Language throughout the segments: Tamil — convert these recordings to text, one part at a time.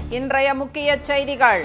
இன்றைய முக்கிய செய்திகள்.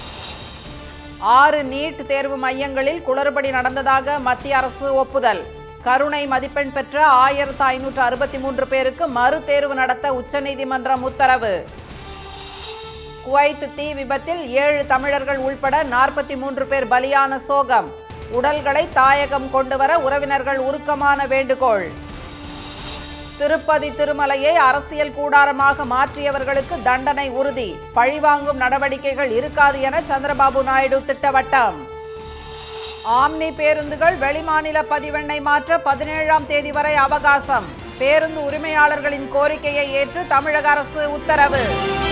6 நீட் தேர்வு மையங்களில் குளறுபடி நடந்ததாக மத்திய அரசு ஒப்புதல். கருணை மதிப்பெண் பெற்ற 1563 பேருக்கு மறு தேர்வு நடத்த உச்சநீதிமன்றம் உத்தரவு. குவைத் தீ விபத்தில் 7 தமிழர்கள் உள்பட 43 பேர் பலியான சோகம். உடல்களை தாயகம் கொண்டுவர உறவினர்கள் உருக்கமான வேண்டுகோள். திருப்பதி திருமலையை அரசியல் கூடாரமாக மாற்றியவர்களுக்கு தண்டனை உறுதி. பழிவாங்கும் நடவடிக்கைகள் இருக்காது என சந்திரபாபு நாயுடு திட்டவட்டம். ஆம்னி பேருந்துகள் வெளிமாநில பதிவெண்ணை மாற்ற 17ஆம் தேதி வரை அவகாசம். பேருந்து உரிமையாளர்களின் கோரிக்கையை ஏற்று தமிழக அரசு உத்தரவு.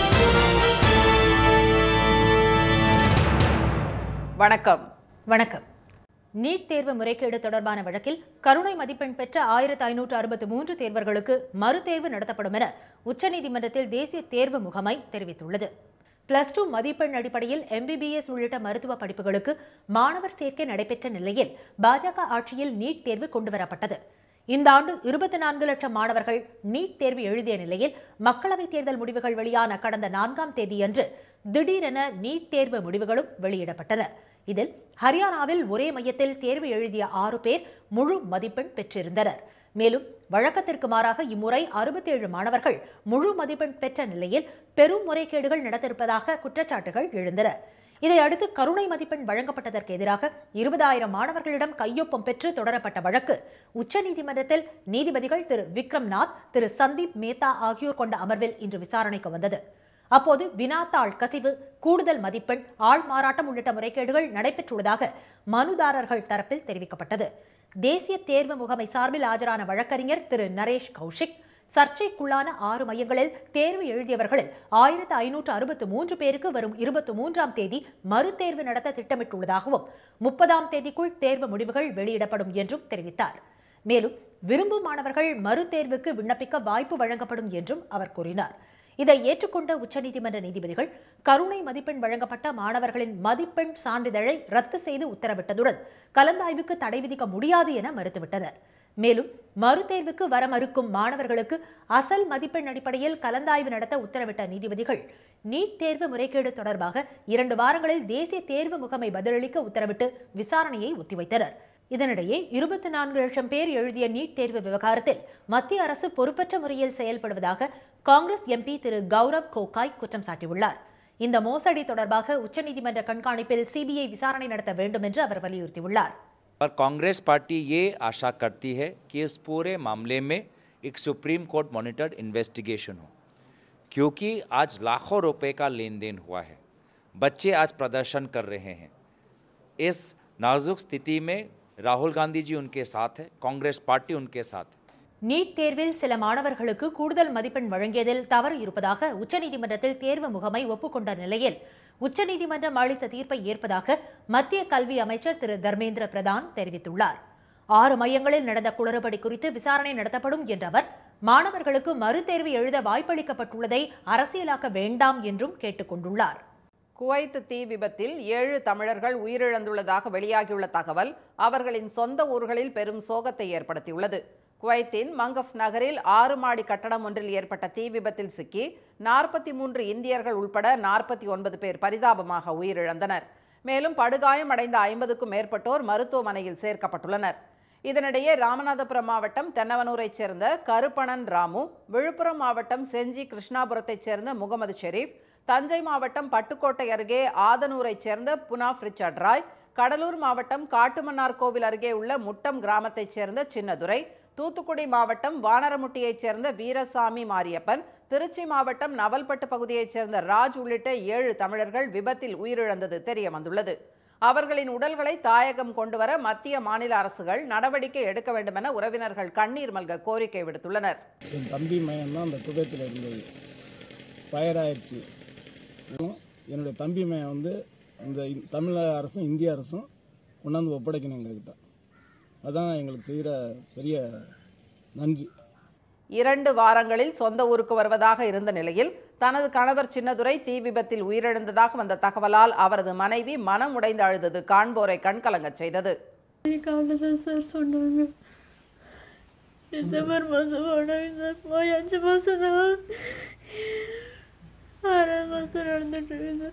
வணக்கம். வணக்கம். நீட் தேர்வு முறைகேடு தொடர்பான வழக்கில் கருணை மதிப்பெண் பெற்ற 1563 தேர்வர்களுக்கு மறுதேர்வு நடத்தப்படும் என உச்சநீதிமன்றத்தில் தேசிய தேர்வு முகமை தெரிவித்துள்ளது. +2 மதிப்பெண் அடிப்படையில் MBBS உள்ளிட்ட மருத்துவ படிப்புகளுக்கு மாணவர் சேர்க்கை நடைபெற்ற நிலையில் பாஜக ஆட்சியில் நீட் தேர்வு கொண்டுவரப்பட்டது. இந்த ஆண்டு 24 லட்சம் மாணவர்கள் நீட் தேர்வு எழுதிய நிலையில் மக்களவைத் தேர்தல் முடிவுகள் வெளியான கடந்த 4ஆம் தேதியன்று திடீரென நீட் தேர்வு முடிவுகளும் வெளியிடப்பட்டன. இதில் ஹரியானாவில் ஒரே மையத்தில் தேர்வு எழுதிய 6 பேர் முழு மதிப்பெண் பெற்றிருந்தனர். மேலும் வழக்கத்திற்கு மாறாக இம்முறை 67 மாணவர்கள் முழு மதிப்பெண் பெற்ற நிலையில் பெரும் முறைகேடுகள் நடந்திருப்பதாக குற்றச்சாட்டுகள் எழுந்தன. இதையடுத்து கருணை மதிப்பெண் வழங்கப்பட்டதற்கு எதிராக 20,000 மாணவர்களிடம் கையொப்பம் பெற்று தொடரப்பட்ட வழக்கு உச்சநீதிமன்றத்தில் நீதிபதிகள் திரு விக்ரம்நாத், திரு சந்தீப் மேத்தா ஆகியோர் கொண்ட அமர்வில் இன்று விசாரணைக்கு வந்தது. அப்போது வினாத்தாள் கசிவு, கூடுதல் மதிப்பெண், ஆள் மாறாட்டம் உள்ளிட்ட முறைகேடுகள் நடைபெற்றுள்ளதாக மனுதாரர்கள் தரப்பில் தெரிவிக்கப்பட்டது. தேசிய தேர்வு முகமை சார்பில் ஆஜரான வழக்கறிஞர் திரு நரேஷ் கௌஷிக், சர்ச்சைக்குள்ளான 6 மையங்களில் தேர்வு எழுதியவர்களில் 1563 பேருக்கு வரும் 23ஆம் தேதி மறுதேர்வு நடத்த திட்டமிட்டுள்ளதாகவும் 30ஆம் தேதிக்குள் தேர்வு முடிவுகள் வெளியிடப்படும் என்றும் தெரிவித்தார். மேலும் விரும்பும் மாணவர்கள் மறுதேர்வுக்கு விண்ணப்பிக்க வாய்ப்பு வழங்கப்படும் என்றும் அவர் கூறினார். இதை ஏற்றுக்கொண்ட உச்சநீதிமன்ற நீதிபதிகள் கருணை மதிப்பெண் வழங்கப்பட்ட மாணவர்களின் மதிப்பெண் சான்றிதழை ரத்து செய்து உத்தரவிட்டதுடன் கலந்தாய்வுக்கு தடை விதிக்க முடியாது என மறுத்துவிட்டனர். மேலும் மறுதேர்வுக்கு வர மறுக்கும் மாணவர்களுக்கு அசல் மதிப்பெண் அடிப்படையில் கலந்தாய்வு நடத்த உத்தரவிட்ட நீதிபதிகள் நீட் தேர்வு முறைகேடு தொடர்பாக 2 வாரங்களில் தேசிய தேர்வு முகமை பதிலளிக்க உத்தரவிட்டு விசாரணையை ஒத்திவைத்தனர். இதனிடையே 24 லட்சம் பேர் எழுதிய நீட் தேர்வு விவகாரத்தில் மத்திய அரசு பொறுப்பற்ற முறையில் செயல்படுவதாக காங்கிரஸ் MP திரு கௌரவ் கோகாய் குற்றம் சாட்டியுள்ளார். இந்த மோசடி தொடர்பாக உச்சநீதிமன்ற கண்காணிப்பில் CBI விசாரணை நடத்த வேண்டும் என்று அவர் வலியுறுத்தியுள்ளார். कांग्रेस पार्टी ये आशा करती है कि इस पूरे मामले में एक सुप्रीम कोर्ट मॉनिटर्ड इन्वेस्टिगेशन हो, क्योंकि आज लाखों रुपए का लेन देन हुआ है. बच्चे आज प्रदर्शन कर रहे हैं. इस नाजुक स्थिति में राहुल गांधी जी उनके साथ है, कांग्रेस पार्टी उनके साथ है. நீட் தேர்வில் சில மாணவர்களுக்கு கூடுதல் மதிப்பெண் வழங்கியதில் தவறு இருப்பதாக உச்சநீதிமன்றத்தில் தேர்வு முகமை ஒப்புக்கொண்ட நிலையில் உச்சநீதிமன்றம் அளித்த தீர்ப்பை ஏற்பதாக மத்திய கல்வி அமைச்சர் திரு தர்மேந்திர பிரதான் தெரிவித்துள்ளார். 6 மையங்களில் நடந்த குளறுபடி குறித்து விசாரணை நடத்தப்படும் என்ற அவர் மாணவர்களுக்கு மறுதேர்வு எழுத வாய்ப்பளிக்கப்பட்டுள்ளதை அரசியலாக்க வேண்டாம் என்றும் கேட்டுக் கொண்டுள்ளார். குவைத் தீ விபத்தில் 7 தமிழர்கள் உயிரிழந்துள்ளதாக வெளியாகியுள்ள தகவல் அவர்களின் சொந்த ஊர்களில் பெரும் சோகத்தை ஏற்படுத்தியுள்ளது. குவைத்தின் மங்கஃப் நகரில் 6 மாடி கட்டடம் ஒன்றில் ஏற்பட்ட தீ விபத்தில் சிக்கி 43 இந்தியர்கள் உள்பட 49 பேர் பரிதாபமாக உயிரிழந்தனர். மேலும் படுகாயம் அடைந்த 50க்கும் மேற்பட்டோர் மருத்துவமனையில் சேர்க்கப்பட்டுள்ளனர். இதனிடையே ராமநாதபுரம் மாவட்டம் தென்னவனூரைச் சேர்ந்த கருப்பணன் ராமு, விழுப்புரம் மாவட்டம் செஞ்சி கிருஷ்ணாபுரத்தைச் சேர்ந்த முகமது ஷெரீப், தஞ்சை மாவட்டம் பட்டுக்கோட்டை அருகே ஆதனூரைச் சேர்ந்த புனாஃப் ரிச்சர்ட் ராய், கடலூர் மாவட்டம் காட்டுமன்னார் கோவில் அருகே உள்ள முட்டம் கிராமத்தைச் சேர்ந்த சின்னதுரை, தூத்துக்குடி மாவட்டம் வானரமுட்டியைச் சேர்ந்த வீரசாமி மாரியப்பன், திருச்சி மாவட்டம் நவல்பட்டு பகுதியைச் சேர்ந்த ராஜ் உள்ளிட்ட 7 தமிழர்கள் விபத்தில் உயிரிழந்தது தெரிய வந்துள்ளது. அவர்களின் உடல்களை தாயகம் கொண்டுவர மத்திய மாநில அரசுகள் நடவடிக்கை எடுக்க வேண்டும் என உறவினர்கள் கண்ணீர் மல்க கோரிக்கை விடுத்துள்ளனர். என் தம்பி மையம் தான் அந்த குவைத்தில் இருந்தது, ஃபயர் ஆயிடுச்சு. என்னுடைய தம்பி மையம் வந்து இந்த தமிழக அரசும் இந்திய அரசும் கொண்டாந்து ஒப்படைக்கணும் எங்ககிட்ட. அதான் எங்களுக்கு செய்கிற பெரிய நன்றி. 2 வாரங்களில் சொந்த ஊருக்கு வருவதாக இருந்த நிலையில் தனது கணவர் சின்னதுரை தீ விபத்தில் உயிரிழந்ததாக வந்த தகவலால் அவரது மனைவி மனம் உடைந்து அழுதது காண்போரை கண்கலங்கச் செய்தது. டிசம்பர் மாதம் 5 மாதம் 6 மாதம் நடந்துட்டு இருக்குது.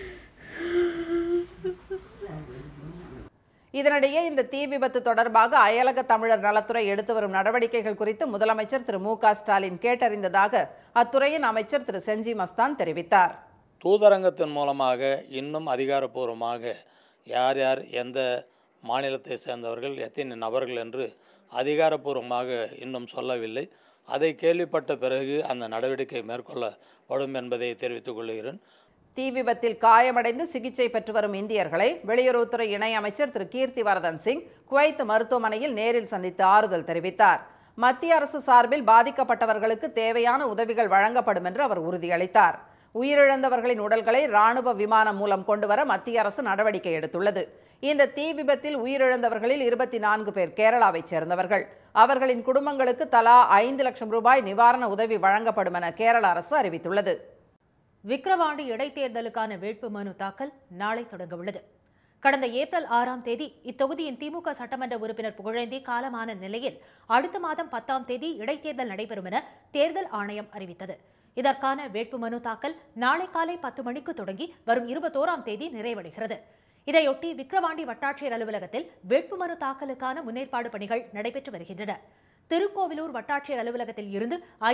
இதனிடையே இந்த தீ விபத்து தொடர்பாக அயலக தமிழர் நலத்துறை எடுத்து வரும் நடவடிக்கைகள் குறித்து முதலமைச்சர் திரு மு.க. ஸ்டாலின் கேட்டறிந்ததாக அத்துறையின் அமைச்சர் திரு செஞ்சி மஸ்தான் தெரிவித்தார். தூதரங்கத்தின் மூலமாக இன்னும் அதிகாரப்பூர்வமாக யார் யார் எந்த மாநிலத்தை சேர்ந்தவர்கள் எத்தனை நபர்கள் என்று அதிகாரப்பூர்வமாக இன்னும் சொல்லவில்லை. அதை கேள்விப்பட்ட பிறகு அந்த நடவடிக்கை மேற்கொள்ளப்படும் என்பதை தெரிவித்துக் கொள்கிறேன். தீ விபத்தில் காயமடைந்து சிகிச்சை பெற்று வரும் இந்தியர்களை வெளியுறவுத்துறை இணையமைச்சர் திரு கீர்த்திவர்தன் சிங் குவைத் மருத்துவமனையில் நேரில் சந்தித்து ஆறுதல் தெரிவித்தார். மத்திய அரசு சார்பில் பாதிக்கப்பட்டவர்களுக்கு தேவையான உதவிகள் வழங்கப்படும் என்று அவர் உறுதியளித்தார். உயிரிழந்தவர்களின் உடல்களை ராணுவ விமானம் மூலம் கொண்டுவர மத்திய அரசு நடவடிக்கை எடுத்துள்ளது. இந்த தீ விபத்தில் உயிரிழந்தவர்களில் 24 பேர் கேரளாவைச் சேர்ந்தவர்கள். அவர்களின் குடும்பங்களுக்கு தலா 5 லட்சம் ரூபாய் நிவாரண உதவி வழங்கப்படும் என கேரள அரசு அறிவித்துள்ளது. விக்கிரவாண்டி இடைத்தேர்தலுக்கான வேட்புமனு தாக்கல் நாளை தொடங்க உள்ளது. கடந்த ஏப்ரல் 6ஆம் தேதி இத்தொகுதியின் திமுக சட்டமன்ற உறுப்பினர் புகழேந்தி காலமான நிலையில் அடுத்த மாதம் 10ஆம் தேதி இடைத்தேர்தல் நடைபெறும் என தேர்தல் ஆணையம் அறிவித்தது. இதற்கான வேட்புமனு தாக்கல் நாளை காலை 10 மணிக்கு தொடங்கி வரும் 21ஆம் தேதி நிறைவடைகிறது. இதையொட்டி விக்கிரவாண்டி வட்டாட்சியர் அலுவலகத்தில் வேட்புமனு தாக்கலுக்கான முன்னேற்பாடு பணிகள் நடைபெற்று வருகின்றன. திருக்கோவிலூர் வட்டாட்சியர் அலுவலகத்தில் இருந்து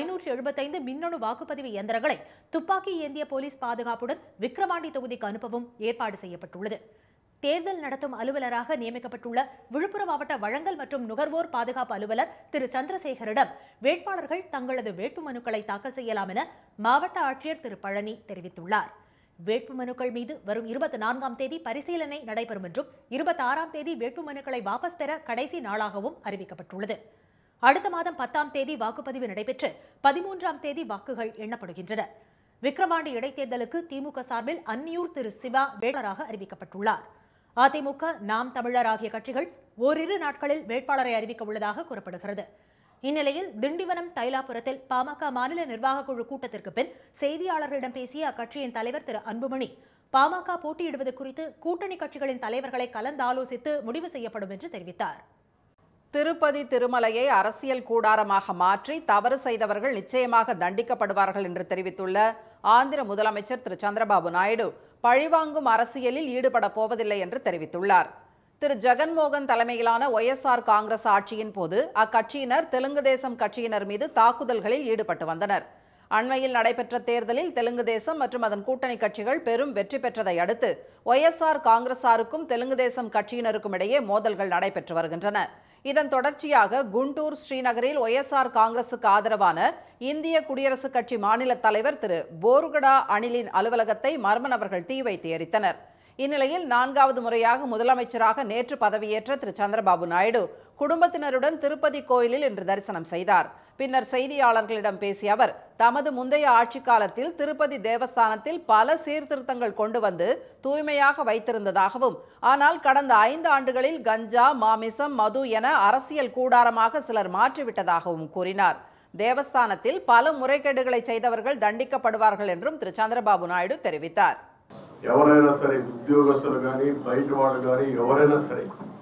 575 மின்னணு வாக்குப்பதிவு இயந்திரங்களை துப்பாக்கி ஏந்திய போலீஸ் பாதுகாப்புடன் விக்கிரவாண்டி தொகுதிக்கு அனுப்பவும் ஏற்பாடு செய்யப்பட்டுள்ளது. தேர்தல் நடத்தும் அலுவலராக நியமிக்கப்பட்டுள்ள விழுப்புரம் மாவட்ட வழங்கல் மற்றும் நுகர்வோர் பாதுகாப்பு அலுவலர் திரு சந்திரசேகரிடம் வேட்பாளர்கள் தங்களது வேட்புமனுக்களை தாக்கல் செய்யலாம் என மாவட்ட ஆட்சியர் திரு பழனி தெரிவித்துள்ளார். வேட்புமனுக்கள் மீது வரும் 24ஆம் தேதி பரிசீலனை நடைபெறும் என்றும் 26ஆம் தேதி வேட்புமனுக்களை வாபஸ் பெற கடைசி நாளாகவும் அறிவிக்கப்பட்டுள்ளது. அடுத்த மாதம் 10ஆம் தேதி வாக்குப்பதிவு நடைபெற்று 13ஆம் தேதி வாக்குகள் எண்ணப்படுகின்றன. விக்கிரவாண்டி இடைத்தேர்தலுக்கு திமுக சார்பில் அன்னியூர் திரு சிவா வேட்பாளராக அறிவிக்கப்பட்டுள்ளார். அதிமுக, நாம் தமிழர் ஆகிய கட்சிகள் ஓரிரு நாட்களில் வேட்பாளரை அறிவிக்க உள்ளதாக கூறப்படுகிறது. இந்நிலையில் திண்டிவனம் தைலாபுரத்தில் பாமக மாநில நிர்வாக குழு கூட்டத்திற்கு பின் செய்தியாளர்களிடம் பேசிய அக்கட்சியின் தலைவர் திரு அன்புமணி, பாமக போட்டியிடுவது குறித்து கூட்டணி கட்சிகளின் தலைவர்களை கலந்தாலோசித்து முடிவு செய்யப்படும் என்று தெரிவித்தார். திருப்பதி திருமலையை அரசியல் கூடாரமாக மாற்றி தவறு செய்தவர்கள் நிச்சயமாக தண்டிக்கப்படுவார்கள் என்று தெரிவித்துள்ள ஆந்திர முதலமைச்சர் திரு சந்திரபாபு நாயுடு பழிவாங்கும் அரசியலில் ஈடுபட போவதில்லை என்று தெரிவித்துள்ளார். திரு ஜெகன்மோகன் தலைமையிலான ஒய்எஸ்ஆர் காங்கிரஸ் ஆட்சியின் போது அக்கட்சியினர் தெலுங்கு தேசம் கட்சியினர் மீது தாக்குதல்களில் ஈடுபட்டு வந்தனர். அண்மையில் நடைபெற்ற தேர்தலில் தெலுங்கு தேசம் மற்றும் அதன் கூட்டணி கட்சிகள் பெரும் வெற்றி பெற்றதை அடுத்து ஒய்எஸ்ஆர் காங்கிரசாருக்கும் தெலுங்கு தேசம் கட்சியினருக்கும் இடையே மோதல்கள் நடைபெற்று வருகின்றன. இதன் தொடர்ச்சியாக குண்டூர் ஸ்ரீநகரில் ஒய்எஸ்ஆர் காங்கிரசுக்கு ஆதரவான இந்திய குடியரசுக் கட்சி மாநில தலைவர் திரு போருகடா அனிலின் அலுவலகத்தை மர்ம நபர்கள் தீ வைத்து எரித்தனர். இந்நிலையில் 4வது முறையாக முதலமைச்சராக நேற்று பதவியேற்ற திரு சந்திரபாபு நாயுடு குடும்பத்தினருடன் திருப்பதி கோயிலில் இன்று தரிசனம் செய்தார். பின்னர் செய்தியாளர்களிடம் பேசிய அவர், தமது முந்தைய ஆட்சி காலத்தில் திருப்பதி தேவஸ்தானத்தில் பல சீர்திருத்தங்கள் கொண்டு வந்து தூய்மையாக வைத்திருந்ததாகவும், ஆனால் கடந்த 5 ஆண்டுகளில் கஞ்சா, மாமிசம், மது என அரசியல் கூடாரமாக சிலர் மாற்றிவிட்டதாகவும் கூறினார். தேவஸ்தானத்தில் பல முறைகேடுகளை செய்தவர்கள் தண்டிக்கப்படுவார்கள் என்றும் திரு சந்திரபாபு நாயுடு தெரிவித்தார். ఎవరైనా సరే ఉద్యోగస్తులు కానీ బయట వాళ్ళు కానీ ఎవరైనా సరే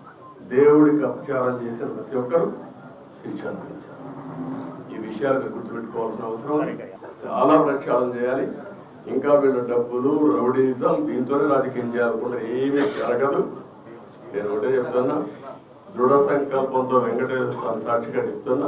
దేవుడికి అపచారం చేసిన ప్రతి ఒక్కరూ శిక్ష అనుభవించాలి. ఈ విషయాలు గుర్తుపెట్టుకోవాల్సిన అవసరం చాలా ప్రక్షాళన చేయాలి. ఇంకా వీళ్ళ డబ్బులు రౌడీజం దీంతోనే రాజకీయం చేయాలనుకుంటే ఏమీ జరగదు. నేను ఒకటే చెప్తున్నా, దృఢ సంకల్పంతో వెంకటేశ్వర స్వామి సాక్షిగా చెప్తున్నా,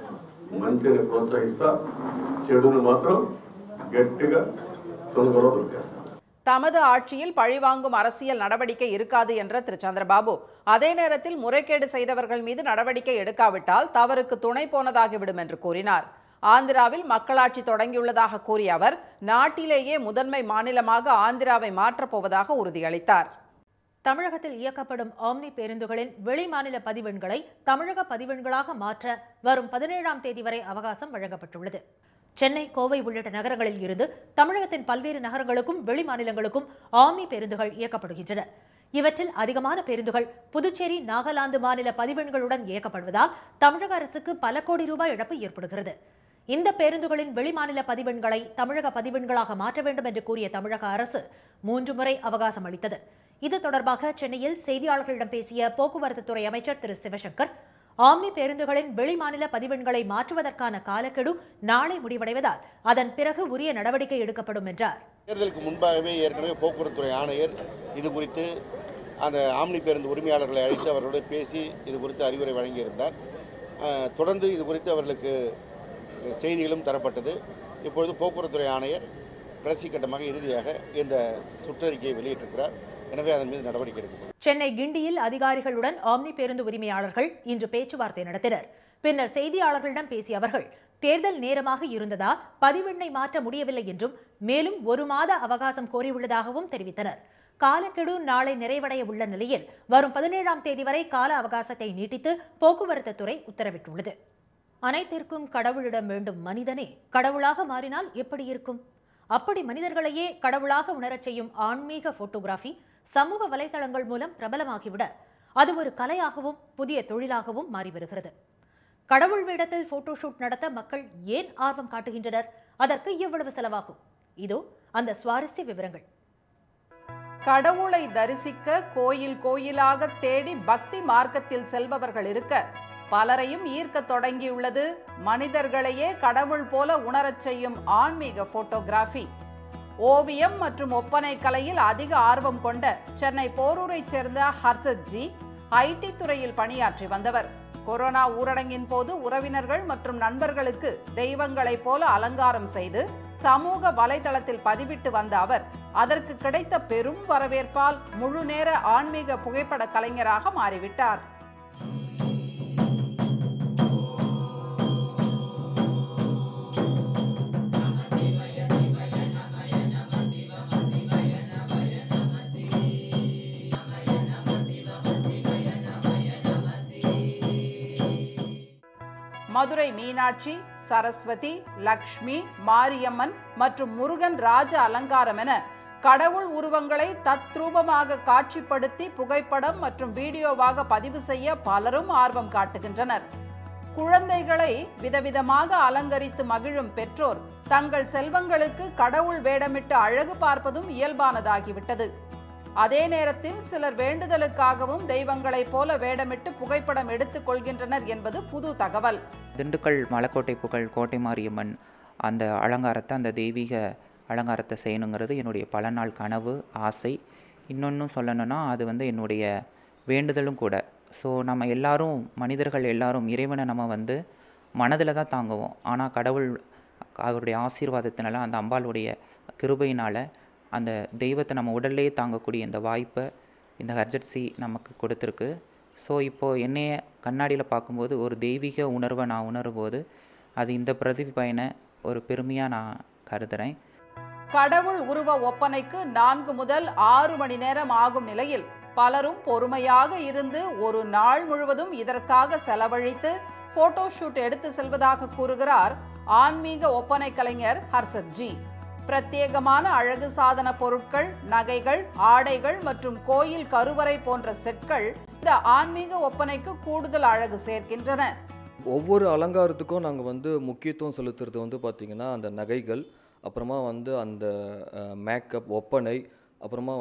మంచిని ప్రోత్సహిస్తా, చెడును మాత్రం గట్టిగా తొందరలో దొరికేస్తా. தமது ஆட்சியில் பழிவாங்கும் அரசியல் நடவடிக்கை இருக்காது என்ற திரு சந்திரபாபு, அதே நேரத்தில் முறைகேடு செய்தவர்கள் மீது நடவடிக்கை எடுக்காவிட்டால் தவறுக்கு துணை போனதாகிவிடும் என்று கூறினார். ஆந்திராவில் மக்களாட்சி தொடங்கியுள்ளதாக கூறிய அவர், நாட்டிலேயே முதன்மை மாநிலமாக ஆந்திராவை மாற்றப்போவதாக உறுதியளித்தார். தமிழகத்தில் இயக்கப்படும் ஆம்னி பேருந்துகளின் வெளிமாநில பதிவெண்களை தமிழக பதிவெண்களாக மாற்ற வரும் 17ஆம் தேதி வரை அவகாசம் வழங்கப்பட்டுள்ளது. சென்னை, கோவை உள்ளிட்ட நகரங்களில் இருந்து தமிழகத்தின் பல்வேறு நகரங்களுக்கும் வெளி மாநிலங்களுக்கும் ஆம்னி பேருந்துகள் இயக்கப்படுகின்றன. இவற்றில் அதிகமான பேருந்துகள் புதுச்சேரி, நாகாலாந்து மாநில பதிவெண்களுடன் இயக்கப்படுவதால் தமிழக அரசுக்கு பல கோடி ரூபாய் இழப்பு ஏற்படுகிறது. இந்த பேருந்துகளின் வெளிமாநில பதிவெண்களை தமிழக பதிவெண்களாக மாற்ற வேண்டும் என்று கூறிய தமிழக அரசு 3 முறை அவகாசம் அளித்தது. இது தொடர்பாக சென்னையில் செய்தியாளர்களிடம் பேசிய போக்குவரத்து துறை அமைச்சர் திரு சிவசங்கர், ஆம்னி பேருந்துகளின் வெளிமாநில பதிவெண்களை மாற்றுவதற்கான காலக்கெடு நாளை முடிவடைவதால் அதன் பிறகு உரிய நடவடிக்கை எடுக்கப்படும் என்றார். தேர்தலுக்கு முன்பாகவே ஏற்கனவே போக்குவரத்துறை ஆணையர் இது குறித்து அந்த ஆம்னி பேருந்து உரிமையாளர்களை அழைத்து அவர்களோடு பேசி இது குறித்து அறிவுரை வழங்கியிருந்தார். தொடர்ந்து இது குறித்து அவர்களுக்கு செய்திகளும் தரப்பட்டது. இப்பொழுது போக்குவரத்துறை ஆணையர் கடைசி கட்டமாக இறுதியாக இந்த சுற்றறிக்கையை வெளியிட்டிருக்கிறார். எனவே அதன் மீது நடவடிக்கை எடுக்கப்படும். சென்னை கிண்டியில் அதிகாரிகளுடன் ஆம்னி பேருந்து உரிமையாளர்கள் இன்று பேச்சுவார்த்தை நடத்தினர். பின்னர் செய்தியாளர்களிடம் பேசிய அவர்கள் தேர்தல் நேரமாக இருந்ததால் பதிவெண்ணை மாற்ற முடியவில்லை என்றும் மேலும் 1 மாத அவகாசம் கோரியுள்ளதாகவும் தெரிவித்தனர். காலக்கெடு நாளை நிறைவடைய உள்ள நிலையில் வரும் 17ஆம் தேதி வரை கால அவகாசத்தை நீட்டித்து போக்குவரத்து துறை உத்தரவிட்டுள்ளது. அனைத்திற்கும் கடவுளிடம் வேண்டும் மனிதனே கடவுளாக மாறினால் எப்படி இருக்கும்? அப்படி மனிதர்களையே கடவுளாக உணரச் செய்யும் ஆன்மீக போட்டோகிராஃபி சமூக வலைதளங்கள் மூலம் பிரபலமாகிவிட அது ஒரு கலையாகவும் புதிய தொழிலாகவும் மாறி வருகிறது. கடவுள் வேடத்தில் போட்டோஷூட் நடத்த மக்கள் ஏன் ஆர்வம் காட்டுகின்றனர்? அதற்கு எவ்வளவு செலவாகும்? இதோ அந்த சுவாரஸ்ய விவரங்கள். கடவுளை தரிசிக்க கோயில் கோயிலாக தேடி பக்தி மார்க்கத்தில் செல்பவர்கள் இருக்க பலரையும் ஈர்க்க தொடங்கியுள்ளது மனிதர்களையே கடவுள் போல உணரச் செய்யும் ஆன்மீக போட்டோகிராஃபி. ஓவியம் மற்றும் ஒப்பனை கலையில் அதிக ஆர்வம் கொண்ட சென்னை போரூரைச் சேர்ந்த ஹர்ஷத் ஜி ஐடி துறையில் பணியாற்றி வந்தவர். கொரோனா ஊரடங்கின் போது உறவினர்கள் மற்றும் நண்பர்களுக்கு தெய்வங்களைப் போல அலங்காரம் செய்து சமூக வலைதளத்தில் பதிவிட்டு வந்த அவர் அதற்கு கிடைத்த பெரும் வரவேற்பால் முழு நேர ஆன்மீக புகைப்பட கலைஞராக மாறிவிட்டார். மதுரை மீனாட்சி, சரஸ்வதி, லக்ஷ்மி, மாரியம்மன் மற்றும் முருகன் ராஜ அலங்காரம் என கடவுள் உருவங்களை தத்ரூபமாக காட்சிப்படுத்தி புகைப்படம் மற்றும் வீடியோவாக பதிவு செய்ய பலரும் ஆர்வம் காட்டுகின்றனர். குழந்தைகளை விதவிதமாக அலங்கரித்து மகிழும் பெற்றோர் தங்கள் செல்வங்களுக்கு கடவுள் வேடமிட்டு அழகு பார்ப்பதும் இயல்பானதாகிவிட்டது. அதே நேரத்தில் சிலர் வேண்டுதலுக்காகவும் தெய்வங்களைப் போல வேடமிட்டு புகைப்படம் எடுத்துக் கொள்கின்றனர் என்பது புது தகவல். திண்டுக்கல் மலைக்கோட்டை புகழ் கோட்டை மாரியம்மன் அந்த அலங்காரத்தை, அந்த தெய்வீக அலங்காரத்தை செய்யணுங்கிறது என்னுடைய பல நாள் கனவு, ஆசை. இன்னொன்றும் சொல்லணும்னா அது என்னுடைய வேண்டுதலும் கூட. ஸோ நம்ம எல்லாரும், மனிதர்கள் எல்லாரும் இறைவனை நம்ம மனதில் தான் தாங்குவோம். ஆனால் கடவுள் அவருடைய ஆசீர்வாதத்தினால, அந்த அம்பாளுடைய கிருபையினால் அந்த தெய்வத்தை நம்ம உடல்லையே தாங்கக்கூடிய இந்த வாய்ப்பை இந்த ஹர்ஷத் நமக்கு கொடுத்துருக்கு. ஸோ இப்போது என்னைய கண்ணாடியில் பார்க்கும்போது ஒரு தெய்வீக உணர்வை நான் உணரும்போது அது இந்த பிரதிபயனை ஒரு பெருமையாக நான் கருதுகிறேன். கடவுள் உருவ ஒப்பனைக்கு 4 முதல் 6 மணி நேரம் ஆகும் நிலையில் பலரும் பொறுமையாக இருந்து ஒரு நாள் முழுவதும் இதற்காக செலவழித்து போட்டோஷூட் எடுத்து செல்வதாக கூறுகிறார் ஆன்மீக ஒப்பனை கலைஞர் ஹர்ஷத் ஜி. பிரத்யேகமான அழகு சாதன பொருட்கள், நகைகள், ஆடைகள் மற்றும் கோயில் கருவறை போன்ற செட்கள் இந்த ஆன்மீக ஒப்பனைக்கு கூடுதல் அழகு சேர்க்கின்றன. ஒவ்வொரு அலங்காரத்துக்கும் நாங்கள் முக்கியத்துவம் செலுத்துறது பார்த்திங்கன்னா அந்த நகைகள், அப்புறமா அந்த மேக்கப், ஒப்பனை, அப்புறமா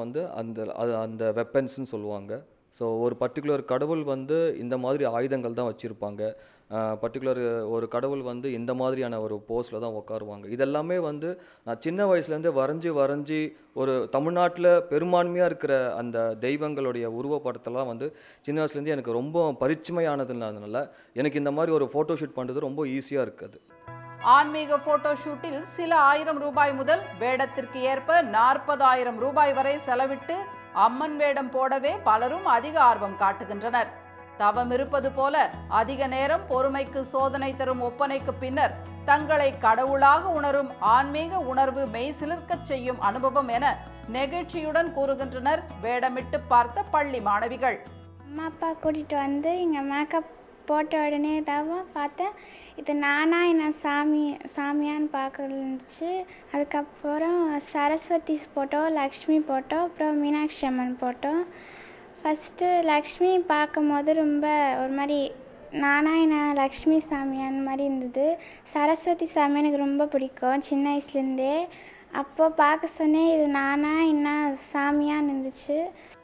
அந்த வெப்பன்ஸ்ன்னு சொல்லுவாங்க. ஸோ ஒரு பர்டிகுலர் கடவுள் இந்த மாதிரி ஆயுதங்கள் தான் வச்சுருப்பாங்க. பர்டிகுலர் ஒரு கடவுள் இந்த மாதிரியான ஒரு போஸில் தான் உட்காருவாங்க. இதெல்லாமே நான் சின்ன வயசுலேருந்து வரைஞ்சி ஒரு தமிழ்நாட்டில் பெரும்பான்மையாக இருக்கிற அந்த தெய்வங்களுடைய உருவப்படத்தெல்லாம் சின்ன வயசுலேருந்து எனக்கு ரொம்ப பரிச்சயமானதுனால எனக்கு இந்த மாதிரி ஒரு ஃபோட்டோஷூட் பண்ணுறது ரொம்ப ஈஸியாக இருக்குது. ஆன்மீக போட்டோஷூட்டில் சில ஆயிரம் ரூபாய் முதல் வேடத்திற்கு ஏற்ப 40,000 ரூபாய் வரை செலவிட்டு அம்மன் வேடம் போடவே பலரும் அதிக ஆர்வம் காட்டுகின்றனர். தவம் இருப்பது போல அதிக நேரம் பொறுமைக்கு சோதனை தரும் ஒப்பனைக்கு பின்னர் தங்களை கடவுளாக உணரும் ஆன்மீக உணர்வு மெய் சிலிர்க்கச் செய்யும் அனுபவம் என நெகிழ்ச்சியுடன் கூறுகின்றனர் வேடமிட்டு பார்த்த பள்ளி மாணவிகள். அம்மா அப்பா கூட்டிகிட்டு இங்கே மேக்கப் போட்ட உடனே தான் பார்த்தேன், இது நானா என்ன சாமியான்னு பார்க்க. அதுக்கப்புறம் சரஸ்வதி போட்டோ, லக்ஷ்மி போட்டோ, அப்புறம் மீனாட்சி அம்மன் போட்டோ. ஃபஸ்ட்டு லக்ஷ்மி பார்க்கும் போது ரொம்ப ஒரு மாதிரி நானா என்ன லக்ஷ்மி சாமியான் மாதிரி இருந்தது. சரஸ்வதி சாமி எனக்கு ரொம்ப பிடிக்கும் சின்ன வயசுலேருந்தே. அப்போது பார்க்க சொன்னேன், இது நானா என்ன சாமியான்னு இருந்துச்சு.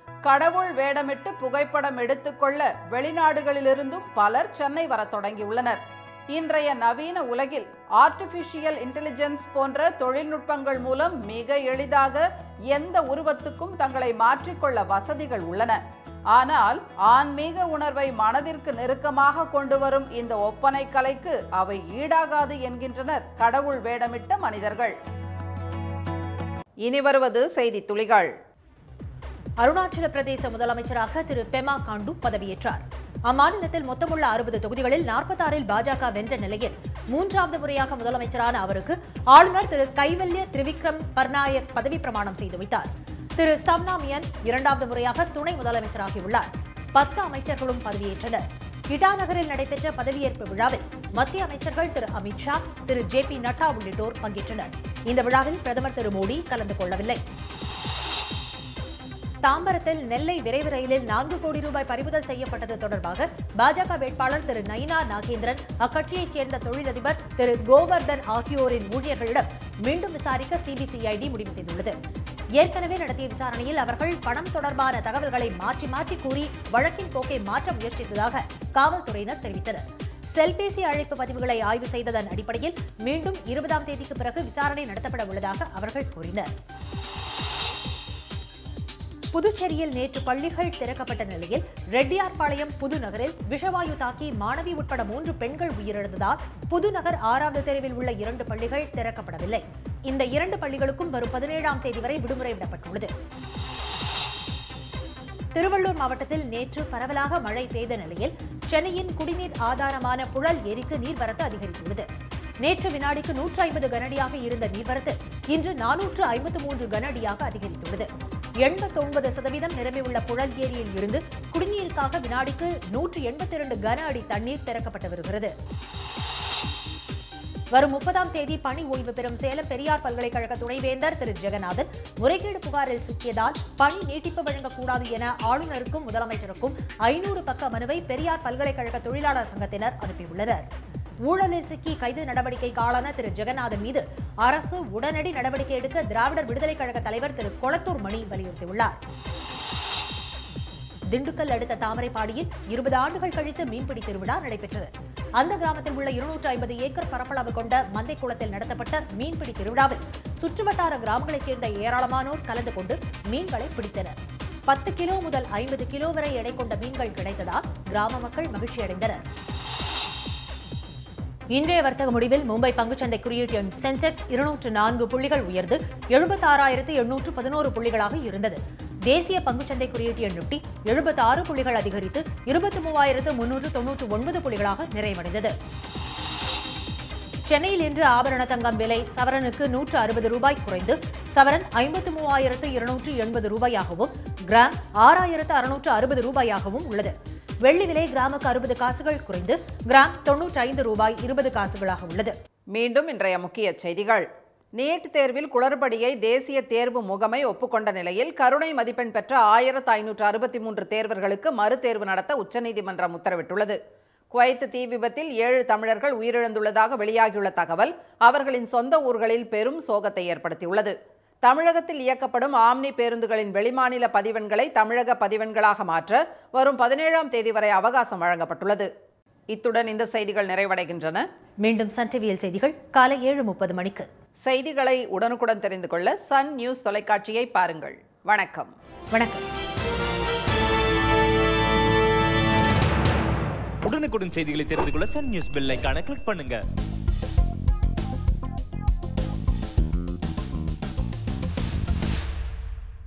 கடவுள் வேடமிட்டு புகைப்படம் எடுத்துக்கொள்ள வெளிநாடுகளிலிருந்தும் பலர் சென்னை வர தொடங்கியுள்ளனர். இன்றைய நவீன உலகில் ஆர்டிபிஷியல் இன்டெலிஜென்ஸ் போன்ற தொழில்நுட்பங்கள் மூலம் மிக எளிதாக எந்த உருவத்துக்கும் தங்களை மாற்றிக்கொள்ள வசதிகள் உள்ளன. ஆனால் ஆன்மீக உணர்வை மனதிற்கு நெருக்கமாக கொண்டு வரும் இந்த ஒப்பனை கலைக்கு அவை ஈடாகாது என்கின்றனர் கடவுள் வேடமிட்ட மனிதர்கள். இனி வருவது செய்தி துளிகள். அருணாச்சல பிரதேச முதலமைச்சராக திரு பெமா காண்டு பதவியேற்றார். அம்மாநிலத்தில் மொத்தமுள்ள 60 தொகுதிகளில் 46இல் பாஜக வென்ற நிலையில் 3வது முறையாக முதலமைச்சரான அவருக்கு ஆளுநர் திரு கைவல்ய திரிவிக்ரம் பர்நாயக் பதவி பிரமாணம் செய்து வைத்தார். திரு சம்னாமியன் 2வது முறையாக துணை முதலமைச்சராகியுள்ளார். 10 அமைச்சர்களும் பதவியேற்றனர். இடாநகரில் நடைபெற்ற பதவியேற்பு விழாவில் மத்திய அமைச்சர்கள் திரு அமித்ஷா, திரு JP நட்டா உள்ளிட்டோர் பங்கேற்றனர். இந்த விழாவில் பிரதமர் திரு மோடி கலந்து கொள்ளவில்லை. தாம்பரத்தில் நெல்லை விரைவு ரயிலில் 4 கோடி ரூபாய் பறிமுதல் செய்யப்பட்டது தொடர்பாக பாஜக வேட்பாளர் திரு நயினா நாகேந்திரன், அக்கட்சியைச் சேர்ந்த தொழிலதிபர் திரு கோவர்தன் ஆகியோரின் ஊழியர்களிடம் மீண்டும் விசாரிக்க சிபிசிஐடி முடிவு செய்துள்ளது. ஏற்கனவே நடத்திய விசாரணையில் அவர்கள் பணம் தொடர்பான தகவல்களை மாற்றி மாற்றி கூறி வழக்கின் போக்கை மாற்ற முயற்சித்ததாக காவல்துறையினர் தெரிவித்தனர். செல்பேசி அழைப்பு பதிவுகளை ஆய்வு செய்ததன் அடிப்படையில் மீண்டும் 20ஆம் தேதிக்கு பிறகு விசாரணை நடத்தப்பட உள்ளதாக அவர்கள் கூறினர். புதுச்சேரியில் நேற்று பள்ளிகள் திறக்கப்பட்ட நிலையில் ரெட்டியார்பாளையம் புதுநகரில் விஷவாயு தாக்கி மாணவி உட்பட 3 பெண்கள் உயிரிழந்ததால் புதுநகர் 6வது தெருவில் உள்ள 2 பள்ளிகள் திறக்கப்படவில்லை. இந்த 2 பள்ளிகளுக்கும் வரும் 17ஆம் தேதி வரை விடுமுறை விடப்பட்டுள்ளது. திருவள்ளூர் மாவட்டத்தில் நேற்று பரவலாக மழை பெய்த நிலையில் சென்னையின் குடிநீர் ஆதாரமான புழல் ஏரிக்கு நீர்வரத்து அதிகரித்துள்ளது. நேற்று வினாடிக்கு 150 கனஅடியாக இருந்த நீர்வரத்து இன்று 453 கனஅடியாக அதிகரித்துள்ளது. 89% நிரம்பியுள்ள புழல் ஏரியில் இருந்து குடிநீருக்காக வினாடிக்கு 182 கன அடி தண்ணீர் திறக்கப்பட்டு வருகிறது. வரும் 30ஆம் தேதி பணி ஓய்வு பெறும் சேலம் பெரியார் பல்கலைக்கழக துணைவேந்தர் திரு ஜெகநாதன் முறைகேடு புகாரில் சிக்கியதால் பணி நீட்டிப்பு வழங்கக்கூடாது என ஆளுநருக்கும் முதலமைச்சருக்கும் 500 பக்க மனுவை பெரியார் பல்கலைக்கழக தொழிலாளர் சங்கத்தினர் அனுப்பியுள்ளனர். ஊழலில் சிக்கி கைது நடவடிக்கைக்கு ஆளான திரு ஜெகநாதன் மீது அரசு உடனடி நடவடிக்கை எடுக்க திராவிடர் விடுதலைக் கழக தலைவர் திரு கொளத்தூர் மணி வலியுறுத்தியுள்ளார். திண்டுக்கல் அடுத்த தாமரைப்பாடியில் 20 ஆண்டுகள் கழித்து மீன்பிடி திருவிழா நடைபெற்றது. அந்த கிராமத்தில் உள்ள 250 ஏக்கர் பரப்பளவு கொண்ட மந்தை குளத்தில் நடத்தப்பட்ட மீன்பிடி திருவிழாவில் சுற்றுவட்டார கிராமங்களைச் சேர்ந்த ஏராளமானோர் கலந்து கொண்டு மீன்களை பிடித்தனர். 10 கிலோ முதல் 50 கிலோ வரை எடை கொண்ட மீன்கள் கிடைத்ததால் கிராம மக்கள் மகிழ்ச்சியடைந்தனர். இன்றைய வர்த்தக முடிவில் மும்பை பங்குச்சந்தை குறியீட்டு எண் சென்செக்ஸ் 204 புள்ளிகள் உயர்ந்து 76,811 புள்ளிகளாக இருந்தது. தேசிய பங்குச்சந்தை குறியீட்டு எண் நிப்டி 76 புள்ளிகள் அதிகரித்து 23,399 புள்ளிகளாக நிறைவடைந்தது. சென்னையில் இன்று ஆபரண தங்கம் விலை சவரனுக்கு 160 ரூபாய் குறைந்து சவரன் 53,280 ரூபாயாகவும் கிராம் 6,660 ரூபாயாகவும் உள்ளது. வெள்ளி விலை கிராமுக்கு 60 காசுகள் குறைந்து கிராம் 95 ரூபாய் 20 காசுகளாக உள்ளது. மீண்டும் இன்றைய முக்கிய செய்திகள். நீட் தேர்வில் குளறுபடியை தேசிய தேர்வு முகமை ஒப்புக்கொண்ட நிலையில் கருணை மதிப்பெண் பெற்ற 1563 தேர்வர்களுக்கு மறுதேர்வு நடத்த உச்சநீதிமன்றம் உத்தரவிட்டுள்ளது. குவைத் தீ விபத்தில் 7 தமிழர்கள் உயிரிழந்துள்ளதாக வெளியாகியுள்ள தகவல் அவர்களின் சொந்த ஊர்களில் பெரும் சோகத்தை ஏற்படுத்தியுள்ளது. தமிழகத்தில் இயக்கப்படும் ஆம்னி பேருந்துகளின் வெளிமாநில பதிவெண்களை தமிழக பதிவெண்களாக மாற்ற வரும் 17ஆம் தேதி வரை அவகாசம் வழங்கப்பட்டுள்ளது. இத்துடன் இந்த செய்திகள் நிறைவடைகின்றன. மீண்டும் சன் டிவியில் செய்திகள் காலை 7:30 மணிக்கு. செய்திகளை உடனுக்குடன் தெரிந்து கொள்ள சன் நியூஸ் தொலைக்காட்சியை பாருங்கள். வணக்கம். வணக்கம். உடனுக்குடன் செய்திகளை தெரிந்து கொள்ள சன் நியூஸ் பெல் ஐகானை கிளிக் பண்ணுங்க.